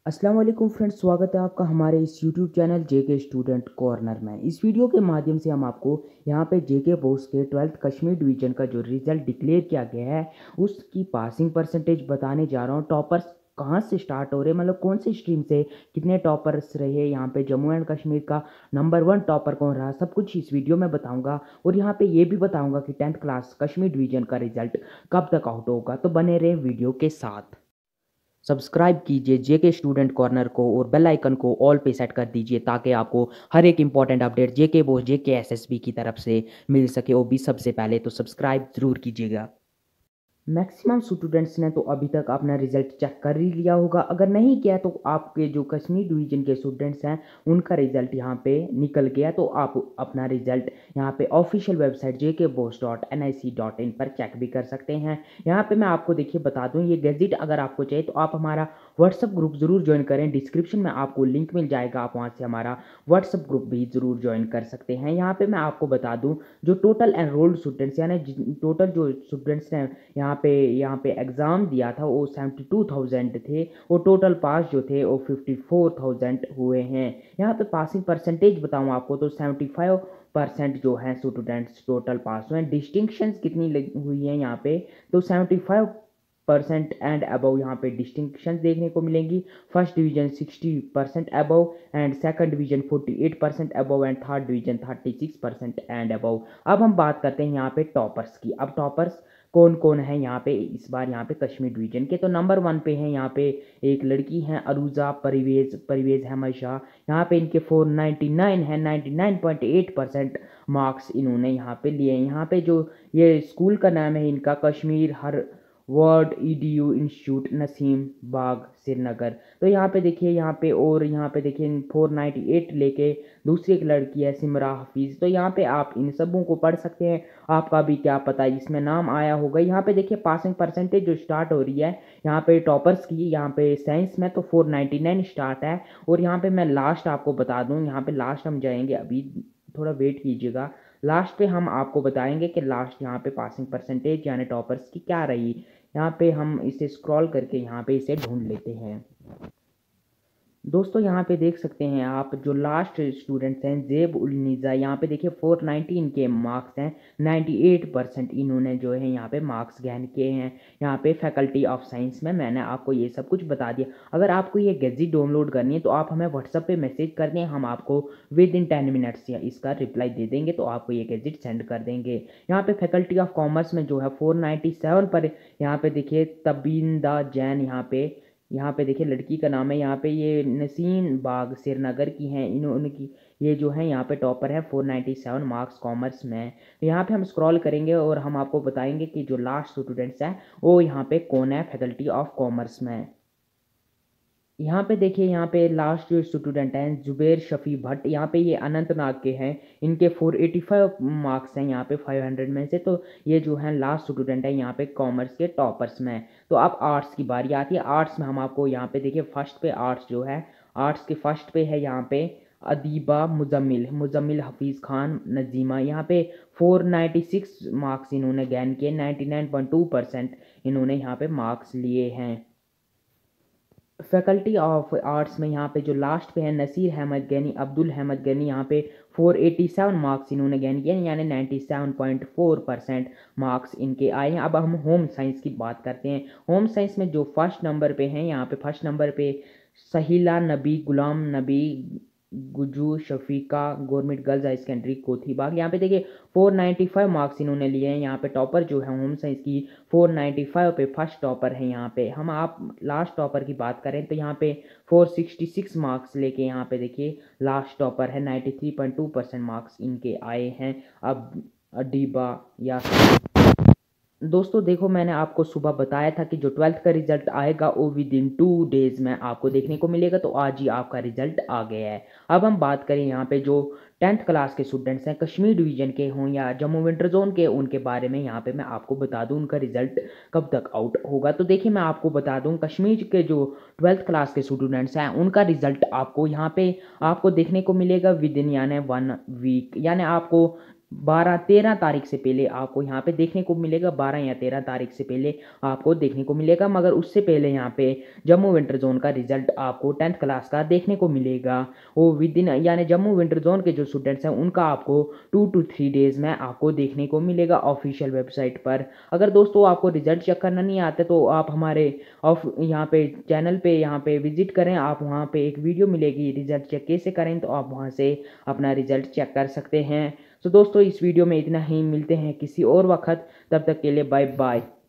अस्सलाम वालेकुम फ्रेंड्स, स्वागत है आपका हमारे इस YouTube channel JK student corner में। इस वीडियो के माध्यम से हम आपको यहाँ पे जेके बोर्ड्स के 12th कश्मीर डिवीज़न का जो रिज़ल्ट डिक्लेयर किया गया है उसकी पासिंग परसेंटेज बताने जा रहा हूँ। टॉपर्स कहाँ से स्टार्ट हो रहे हैं, मतलब कौन सी स्ट्रीम से कितने टॉपर्स रहे, यहाँ पे जम्मू एंड कश्मीर का नंबर 1 टॉपर कौन रहा, सब कुछ इस वीडियो में बताऊँगा। और यहाँ पे ये भी बताऊँगा कि 10th क्लास कश्मीर डिवीज़न का रिज़ल्ट कब तक आउट होगा। तो बने रहे वीडियो के साथ। सब्सक्राइब कीजिए जेके स्टूडेंट कॉर्नर को और बेल आइकन को ऑल पे सेट कर दीजिए ताकि आपको हर एक important update JK BOSE JK SSB की तरफ से मिल सके। वो भी सबसे पहले तो सब्सक्राइब ज़रूर कीजिएगा। मैक्सिमम स्टूडेंट्स ने तो अभी तक अपना रिजल्ट चेक कर ही लिया होगा। अगर नहीं किया तो आपके जो कश्मीर डिवीज़न के स्टूडेंट्स हैं उनका रिजल्ट यहाँ पे निकल गया, तो आप अपना रिजल्ट यहाँ पे ऑफिशियल वेबसाइट jkboss.nic.in पर चेक भी कर सकते हैं। यहाँ पे मैं आपको देखिए बता दूँ, ये गैजेट अगर आपको चाहिए तो आप हमारा व्हाट्सअप ग्रुप ज़रूर ज्वाइन करें। डिस्क्रिप्शन में आपको लिंक मिल जाएगा, आप वहाँ से हमारा व्हाट्सअप ग्रुप भी ज़रूर ज्वाइन कर सकते हैं। यहाँ पे मैं आपको बता दूँ, जो टोटल एनरोल्ड स्टूडेंट्स यानी टोटल जो स्टूडेंट्स ने यहाँ पे एग्ज़ाम दिया था वो 72,000 थे और टोटल पास जो थे वो 54,000 हुए हैं। यहाँ पे पासिंग परसेंटेज बताऊँ आपको तो 75% जो है स्टूडेंट्स टोटल पास हुए हैं। डिस्टिंक्शंस कितनी हुई हैं यहाँ पे तो 75% एंड अबव यहाँ पे डिस्टिंक्शंस देखने को मिलेंगी। First division 60% above and second division 48% above and third division 36% and above. अब हम बात करते हैं यहाँ पे टॉपर्स की। अब टॉपर्स कौन कौन है यहाँ पे इस बार यहाँ पे कश्मीर डिवीजन के, तो नंबर 1 पे है यहाँ पे एक लड़की हैं अरूजा परवेज अहमद शाह। यहाँ पे इनके 499 है, 99.8% मार्क्स इन्होंने यहाँ पे लिए हैं। यहाँ पे जो ये स्कूल का नाम है इनका Kashmir Harvard EDU institute Naseem Bagh Srinagar. तो यहाँ पे देखिए, यहाँ पे और यहाँ पे देखिए 498 लेके दूसरी एक लड़की है सिमरा हफीज़। तो यहाँ पे आप इन सबों को पढ़ सकते हैं, आपका भी क्या पता इसमें नाम आया होगा। यहाँ पे देखिए पासिंग परसेंटेज जो स्टार्ट हो रही है यहाँ पे टॉपर्स की, यहाँ पे साइंस में तो 499 स्टार्ट है। और यहाँ पे मैं लास्ट आपको बता दूँ, यहाँ पे लास्ट हम जाएंगे, अभी थोड़ा वेट कीजिएगा। लास्ट पे हम आपको बताएंगे कि लास्ट यहाँ पे पासिंग परसेंटेज यानी टॉपर्स की क्या रही। यहाँ पे हम इसे स्क्रॉल करके यहाँ पे इसे ढूंढ लेते हैं। दोस्तों यहाँ पे देख सकते हैं आप, जो लास्ट स्टूडेंट्स हैं जेब उल निज़ा, यहाँ पे देखिए 419 के मार्क्स हैं। 98% इन्होंने जो है यहाँ पे मार्क्स गेन किए हैं। यहाँ पे फैकल्टी ऑफ साइंस में मैंने आपको ये सब कुछ बता दिया। अगर आपको ये गैजेट डाउनलोड करनी है तो आप हमें व्हाट्सअप पे मैसेज कर दें, हम आपको विद इन 10 मिनट्स या इसका रिप्लाई दे देंगे, तो आपको ये गैजेट सेंड कर देंगे। यहाँ पे फैकल्टी ऑफ कॉमर्स में जो है 497 पर यहाँ पे देखिए तबींदा जैन, यहाँ पे देखिए लड़की का नाम है, यहाँ पे ये नसीन बाग श्रीनगर की हैं। इन्होंने की ये जो है यहाँ पे टॉपर है 497 मार्क्स कॉमर्स में। यहाँ पे हम स्क्रॉल करेंगे और हम आपको बताएंगे कि जो लास्ट स्टूडेंट्स हैं वो यहाँ पे कौन है फैकल्टी ऑफ कॉमर्स में। यहाँ पे देखिए, यहाँ पे लास्ट जो स्टूडेंट हैं जुबैर शफ़ी भट्ट, यहाँ पे ये अनंतनाग के हैं। इनके 485 मार्क्स हैं यहाँ पे 500 में से। तो ये जो है लास्ट स्टूडेंट है यहाँ पे कॉमर्स के टॉपर्स में। तो अब आर्ट्स की बारी आती है। आर्ट्स में हम आपको यहाँ पे देखिए फर्स्ट पे आर्ट्स जो है, आर्ट्स के फर्स्ट पे है यहाँ पे अदीबा मुजम्मिल हफीज़ खान नजीमा। यहाँ पे 496 मार्क्स इन्होंने गेन किए, 99.2% इन्होंने यहाँ पे मार्क्स लिए हैं। फैकल्टी ऑफ आर्ट्स में यहाँ पे जो लास्ट पे है नसीर अहमद गैनी अब्दुल अहमद गैनी, यहाँ पे 487 मार्क्स इन्होंने गेन किए यानी 97.4% मार्क्स इनके आए हैं। अब हम होम साइंस की बात करते हैं। होम साइंस में जो फर्स्ट नंबर पे हैं, यहाँ पे फर्स्ट नंबर पे सहीला Nabi Ghulam Nabi Guju Shafeeqa government girls high secondary Kothibagh. यहाँ पे देखिए 495 मार्क्स इन्होंने लिए हैं। यहाँ पे टॉपर जो है होम साइंस की 495 पे फर्स्ट टॉपर है। यहाँ पे हम आप लास्ट टॉपर की बात करें तो यहाँ पे 466 मार्क्स लेके यहाँ पे देखिए लास्ट टॉपर है, 93.2% मार्क्स इनके आए हैं। अब अडीबा या दोस्तों देखो, मैंने आपको सुबह बताया था कि जो 12th का रिजल्ट आएगा वो विद इन 2 डेज़ में आपको देखने को मिलेगा, तो आज ही आपका रिजल्ट आ गया है। अब हम बात करें यहाँ पे जो 10th क्लास के स्टूडेंट्स हैं कश्मीर डिवीजन के हों या जम्मू विंटर जोन के, उनके बारे में यहाँ पे मैं आपको बता दूँ उनका रिजल्ट कब तक आउट होगा। तो देखिए मैं आपको बता दूँ, कश्मीर के जो 12th क्लास के स्टूडेंट्स हैं उनका रिजल्ट आपको यहाँ पे आपको देखने को मिलेगा विद इन यानी 1 वीक, यानी आपको 13 तारीख से पहले आपको यहाँ पे देखने को मिलेगा। 12 या 13 तारीख से पहले आपको देखने को मिलेगा, मगर उससे पहले यहाँ पे जम्मू विंटर जोन का रिजल्ट आपको 10th क्लास का देखने को मिलेगा। वो विद इन यानी जम्मू विंटर जोन के जो स्टूडेंट्स हैं उनका आपको 2 to 3 डेज़ में आपको देखने को मिलेगा ऑफिशियल वेबसाइट पर। अगर दोस्तों आपको रिजल्ट चेक करना नहीं आता तो आप हमारे यहाँ पे चैनल पे यहाँ पे विजिट करें। आप वहाँ पे एक वीडियो मिलेगी रिजल्ट चेक कैसे करें, तो आप वहाँ से अपना रिजल्ट चेक कर सकते हैं। तो दोस्तों इस वीडियो में इतना ही, मिलते हैं किसी और वक्त, तब तक के लिए बाय बाय।